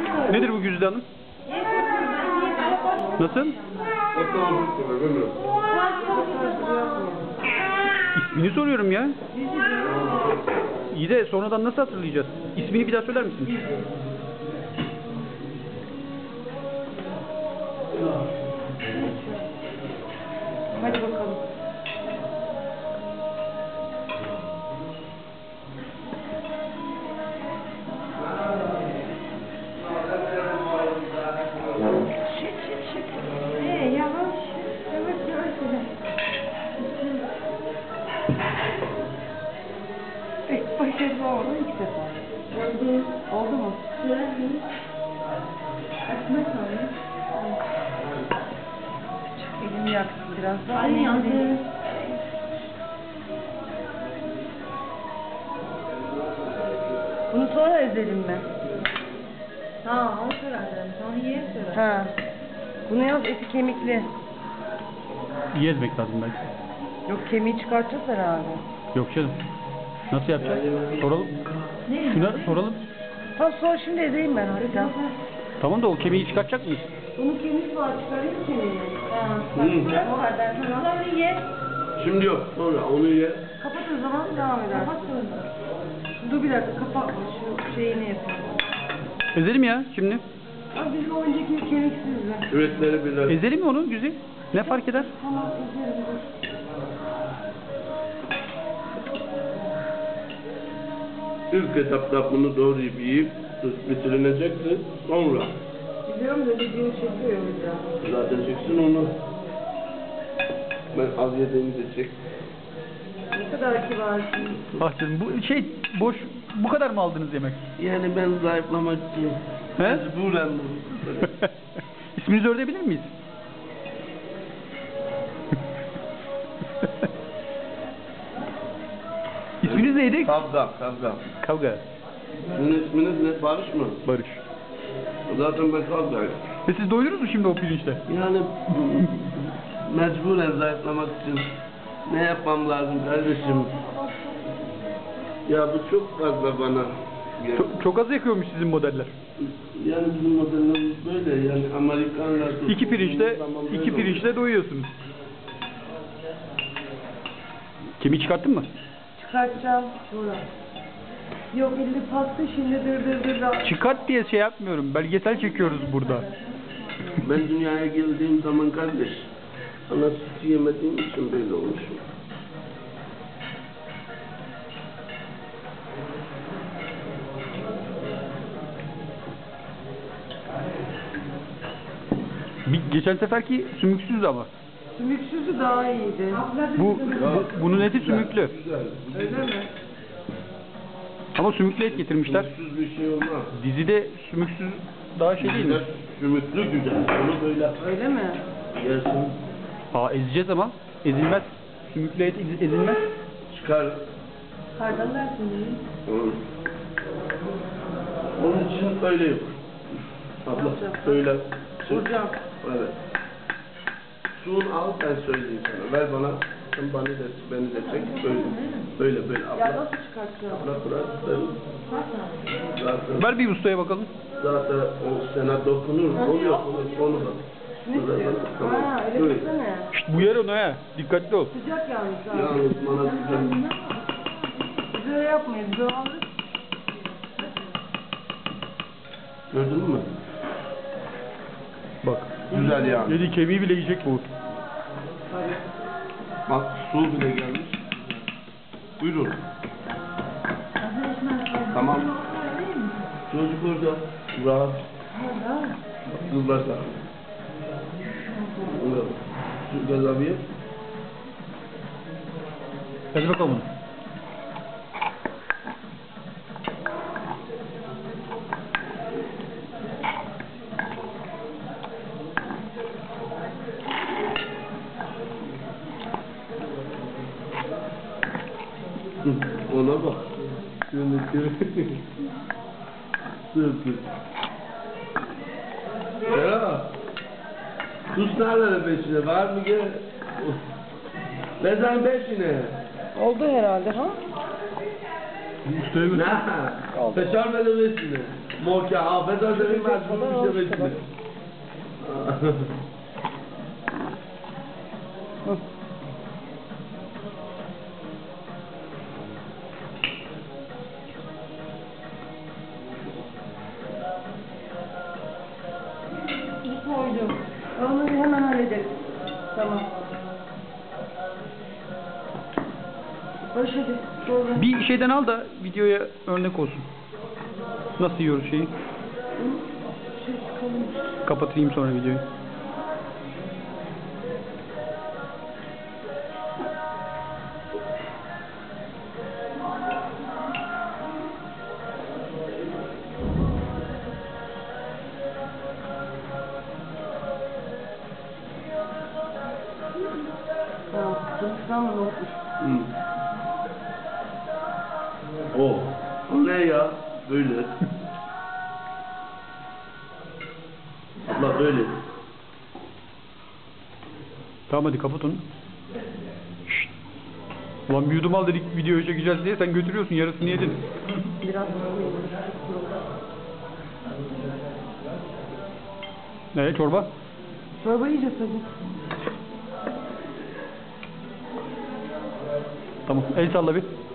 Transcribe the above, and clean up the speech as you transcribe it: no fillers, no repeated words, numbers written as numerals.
Nedir bu Güzide Hanım? Nasıl? İsmini soruyorum ya. İyi de sonradan nasıl hatırlayacağız? İsmini bir daha söyler misin? Hadi bakalım. Yavaş. Başarılı oldu ilk sefer. Oldu mu? Elimi yaktım biraz daha. Ay yandı. Bunu sonra ezelim mi? Ha, onu sorarım. Sonra ye sorar. Ha. Bunu yaz eti kemikli. İyi ezmek lazım belki. Yok kemiği çıkartacağız herhalde. Yok canım. Nasıl yapacağız? Soralım. Ne? Şuna soralım. Tamam sonra şimdi ezeyim ben hatta. Tamam da o kemiği çıkartacak mıyız? Bunun kemiği var çıkarayım kemiğini. Ha, bak o var ben sana. Sonra ye. Şimdi yok. Sonra onu ye. Kapat o zaman devam edersin. Kapat sonra. Dur bir dakika kapatma şu şeyini yapayım. Ezelim ya şimdi. Abi bizim o önceki kemiksizdi. Üretleri birer. Ezelim mi onu Güzel? Ne fark eder? Tamam ezelim dur. İlk etapta bunu doğrayıp yiyip bitirineceksin. Sonra Biliyorum da videoyu çekiyor bir daha. zaten çeksin onu. Ben az yediğimi de çek. Ne kadar kibarsın. Ah canım bu şey boş bu kadar mı aldınız yemek? Yani ben zayıflamak için He? mecburen İsminizi öğrenebilir miyiz? İsminiz neydi? Kavga. Kavga. Sizin isminiz ne? Barış mı? Barış. Zaten ben kavgayım. Ve siz doydunuz mu şimdi o pirinçle? Yani mecburen zayıflamak için ne yapmam lazım kardeşim? Ya bu çok fazla bana. Çok az yakıyormuş sizin modeller. Yani bizim modellerimiz böyle yani Amerikanlar... İki pirinçle doyuyorsunuz. Kemiği çıkarttın mı? Çıkartacağım. Şurada. Yok elini pastı şimdi dır. Çıkart diye şey yapmıyorum. Belgesel çekiyoruz burada. Ben dünyaya geldiğim zaman kardeş, ana sütü yemediğim için böyle olmuşum. Geçen seferki sümüksüz ama. Sümüksüzü daha iyiydi. Bunun eti sümüklü. Güzel. Öyle mi? Ama sümüklü et getirmişler. Sümüksüz bir şey olmaz. Dizide sümüksüz daha şey değil mi? Sümüklü güzel. Onu böyle Öyle mi? yersin, Aa ezeceğiz ama. Ezilmez. Sümüklü et ezilmez. çıkar. Pardon dersin. Onun için öyle yok. Abla söyle. Vuracağım. Evet. Suyunu al ben söyleyeyim sana. Ver bana. Sen beni de çek. Böyle abla. Ya nasıl çıkartacağım? Abla bırak sen. Zaten, Ver bir ustaya bakalım. zaten o sana dokunur. Oluyor onu bak. Ne istiyorsun? Tamam. Ha öyle Böyle. desene. Şşt bu yer onu he. Dikkatli ol. Sıcak yalnız ha. Yalnız bana güzel. Biz öyle yapmayız. Biz öyle alırız. Gördün mü? Bak. Güzel yani. Yedi kemiği bile yiyecek bu. Bak su bile gelmiş. Buyurun. Tamam. Çocuk orada. Rahat. Kızlar da. Şu gel abiye. Hadi bakalım bunu. Ona bak. Dur. Ya. Tuz nerede peşine? Var mı gel? Ne zaman peşine? Oldu herhalde ha? Ustaya götür. Ne? Peşar veremezsiniz. Moka, affedersin mecbur düşemezsiniz. Bu koydum. Onu hemen hallederiz. Tamam. Barış hadi. Sonra. Bir şeyden al da videoya örnek olsun. Nasıl yiyoruz şeyi? Şey çıkalım. Kapatayım sonra videoyu. Tamam. Tamam. O ne ya? Böyle. Abla böyle. Tamam hadi kapat onu. Şşt. Ulan bir yudum al dedik videoyu çekeceğiz diye sen götürüyorsun yarısını yedin. Biraz Ne çorba? çorba yiyeceğiz hadi. Tamam el salla bir.